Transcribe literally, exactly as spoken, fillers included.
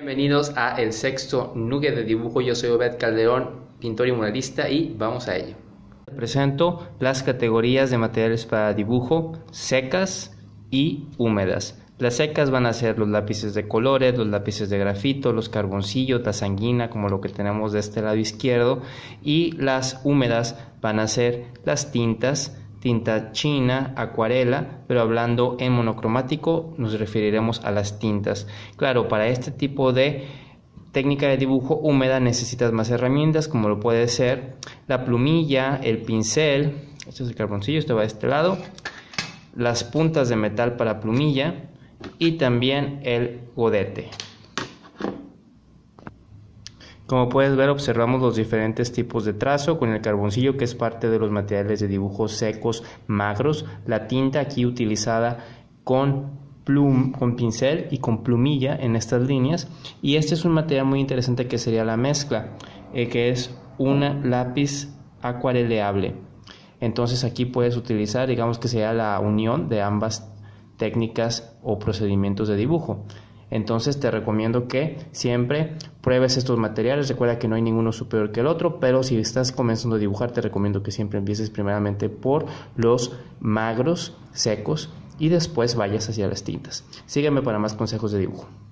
Bienvenidos a el sexto nugget de dibujo. Yo soy Obed Calderón, pintor y muralista, y vamos a ello. Te presento las categorías de materiales para dibujo: secas y húmedas. Las secas van a ser los lápices de colores, los lápices de grafito, los carboncillos, la sanguina, como lo que tenemos de este lado izquierdo, y las húmedas van a ser las tintas, tinta china, acuarela, pero hablando en monocromático nos referiremos a las tintas. Claro, para este tipo de técnica de dibujo húmeda necesitas más herramientas, como lo puede ser la plumilla, el pincel, este es el carboncillo, este va de este lado, las puntas de metal para plumilla y también el godete. Como puedes ver, observamos los diferentes tipos de trazo con el carboncillo, que es parte de los materiales de dibujo secos magros, la tinta aquí utilizada con, plum, con pincel y con plumilla en estas líneas, y este es un material muy interesante que sería la mezcla, eh, que es un lápiz acuareleable. Entonces aquí puedes utilizar, digamos que sea la unión de ambas técnicas o procedimientos de dibujo. Entonces te recomiendo que siempre pruebes estos materiales. Recuerda que no hay ninguno superior que el otro, pero si estás comenzando a dibujar te recomiendo que siempre empieces primeramente por los magros, secos, y después vayas hacia las tintas. Sígueme para más consejos de dibujo.